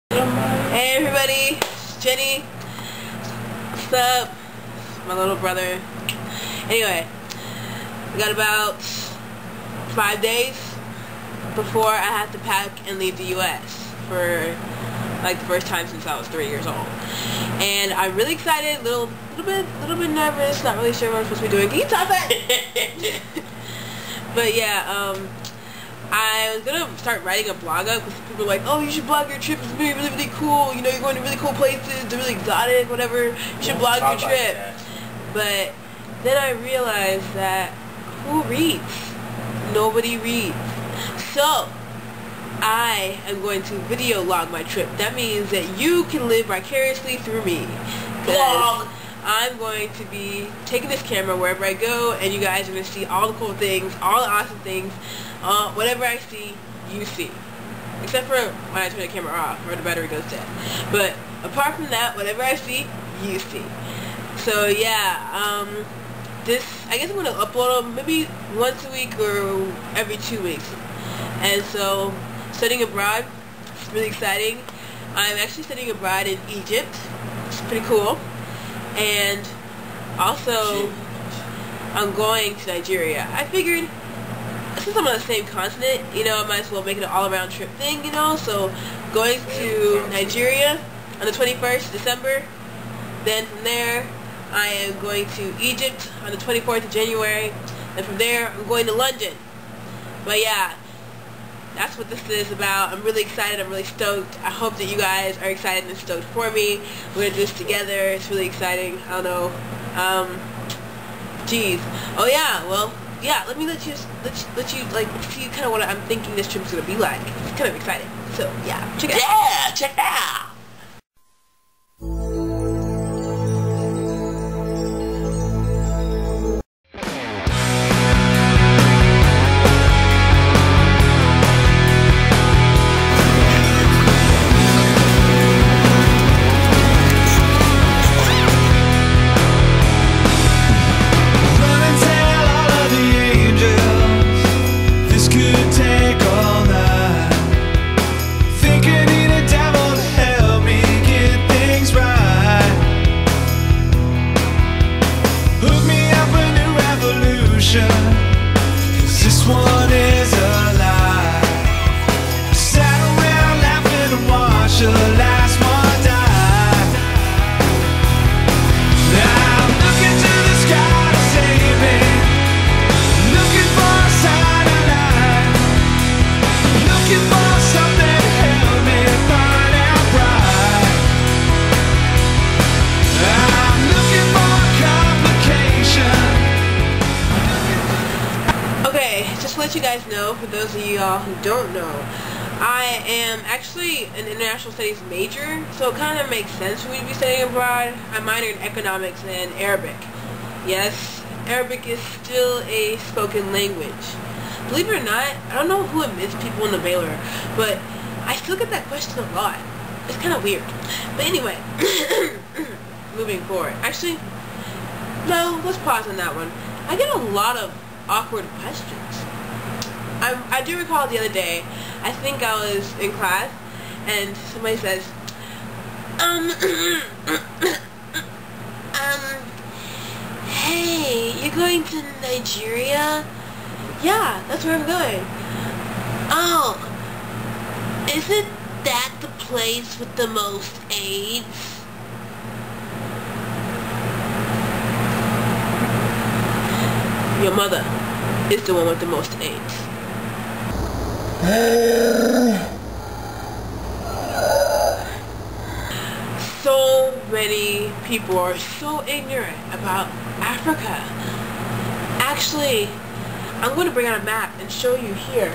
Hey everybody, it's Jenny. What's up? My little brother. Anyway, we got about 5 days before I have to pack and leave the US for like the first time since I was 3 years old. And I'm really excited, little bit nervous, not really sure what I'm supposed to be doing. Can you stop that? But yeah, I was gonna start writing a blog up because people are like, oh, you should blog your trip, it's gonna be really, really cool, you know, you're going to really cool places, they're really exotic, whatever, you should blog your trip. But then I realized that who reads? Nobody reads. So I am going to video log my trip. That means that you can live vicariously through me. Because I'm going to be taking this camera wherever I go, and you guys are going to see all the cool things, all the awesome things. Whatever I see, you see. Except for when I turn the camera off or the battery goes dead. But apart from that, whatever I see, you see. So yeah, I guess I'm going to upload them maybe once a week or every 2 weeks. And so, studying abroad, it's really exciting. I'm actually studying abroad in Egypt. It's pretty cool. And also, I'm going to Nigeria. I figured, since I'm on the same continent, you know, I might as well make it an all-around trip thing, you know, so going to Nigeria on the 21st of December, then from there, I am going to Egypt on the 24th of January, and from there, I'm going to London. But yeah, that's what this is about. I'm really excited, I'm really stoked. I hope that you guys are excited and stoked for me. We're going to do this together, it's really exciting, I don't know, geez. Oh yeah, well, yeah, let you like see kind of what I'm thinking this trip's gonna be like. It's kind of exciting. So yeah, check it out. Yeah, check it out. This one is a lie. Sat around laughing and watched the last one die. Now I'm looking to the sky to save me, looking for a sign of life, looking for something to help me find out right. I'm looking for complication. Okay, just to let you guys know, for those of y'all who don't know, I am actually an international studies major, so it kind of makes sense for me to be studying abroad. I minored in economics and Arabic. Yes, Arabic is still a spoken language. Believe it or not, I don't know who admits people in the Baylor, but I still get that question a lot. It's kind of weird. But anyway, moving forward. Actually, no, let's pause on that one. I get a lot of awkward questions. I do recall the other day, I think I was in class, and somebody says, hey, you're going to Nigeria? Yeah, that's where I'm going. Oh, isn't that the place with the most AIDS? Your mother is the one with the most AIDS. So many people are so ignorant about Africa. Actually, I'm going to bring out a map and show you here.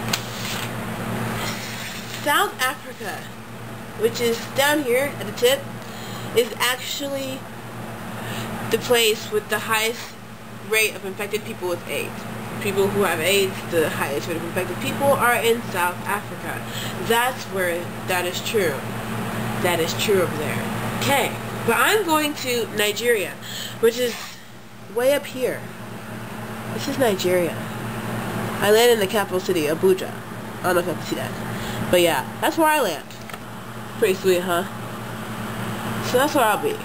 South Africa, which is down here at the tip, is actually the place with the highest rate of infected people with AIDS. People who have AIDS, the highest rate of infected people are in South Africa. That's where that is true. That is true over there. Okay, but I'm going to Nigeria, which is way up here. This is Nigeria. I land in the capital city, Abuja. I don't know if you have to see that. But yeah, that's where I land. Pretty sweet, huh? So that's where I'll be.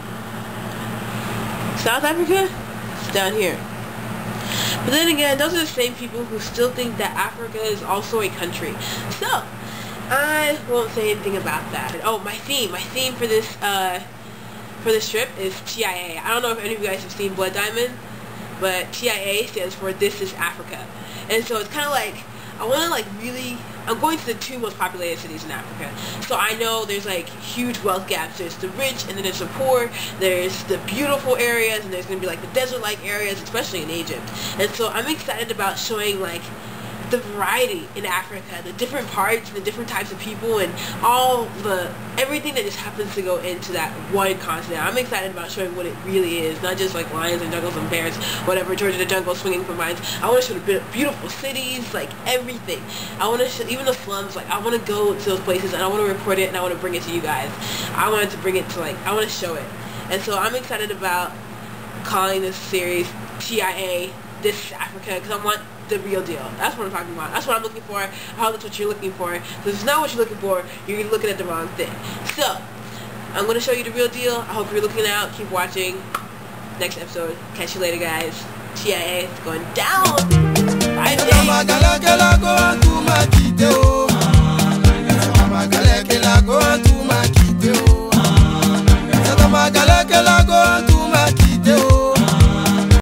South Africa? It's down here. But then again, those are the same people who still think that Africa is also a country. So, I won't say anything about that. Oh, my theme for this trip is TIA. I don't know if any of you guys have seen Blood Diamond, but TIA stands for This is Africa. And so it's kind of like, I want to like really, I'm going to the 2 most populated cities in Africa. So I know there's like huge wealth gaps. There's the rich and then there's the poor. There's the beautiful areas and there's going to be like the desert-like areas, especially in Egypt. And so I'm excited about showing like the variety in Africa, the different parts and the different types of people and everything that just happens to go into that one continent. I'm excited about showing what it really is, not just like lions and jungles and bears, whatever, George of the Jungle swinging from vines. I want to show the beautiful cities, like everything. I want to show, even the slums, like I want to go to those places and I want to record it and I want to bring it to you guys. I want to bring it to like, I want to show it. And so I'm excited about calling this series TIA, This is Africa, because I want the real deal. That's what I'm talking about. That's what I'm looking for. I hope that's what you're looking for. Because if it's not what you're looking for, you're looking at the wrong thing. So, I'm going to show you the real deal. I hope you're looking out. Keep watching. Next episode. Catch you later, guys. TIA is going down. Bye, Jay.